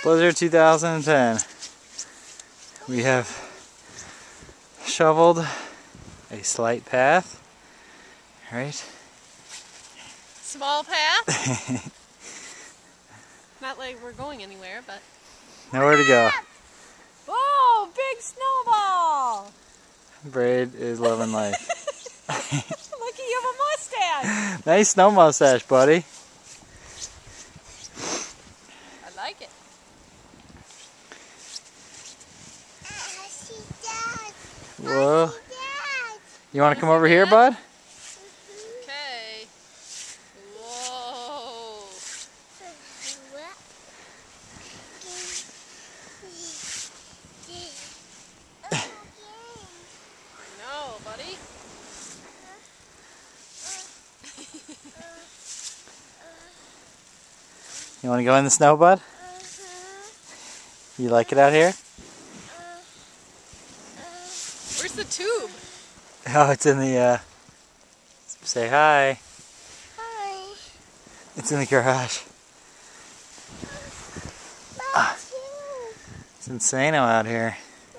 Blizzard 2010. We have shoveled a slight path, right? Small path? Not like we're going anywhere, but... Nowhere to go. Whoa, big snowball! Braid is loving life. Look, you have a mustache! Nice snow mustache, buddy. I like it. Whoa. You want to come over here, bud? Okay. Whoa. No, buddy. You want to go in the snow, bud? You like it out here? Where's the tube? Oh, it's in the, say hi. Hi. It's in the garage. It's insane out here.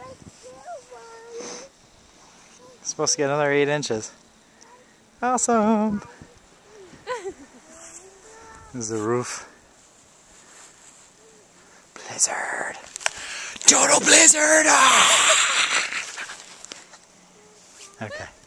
Supposed to get another 8 inches. Awesome! This is the roof. Blizzard! Total blizzard! Ah! Okay.